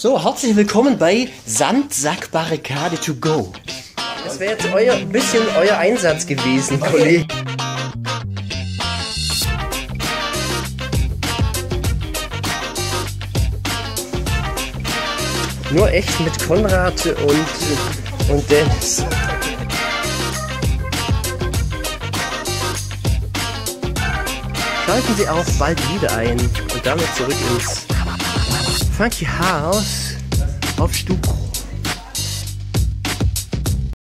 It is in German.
So, herzlich willkommen bei Sandsack-Barrikade to go. Das wäre jetzt ein bisschen euer Einsatz gewesen, Kollege. Nur echt mit Konrad und Dennis. Schalten Sie auch bald wieder ein und damit zurück ins Funky House auf Stuco.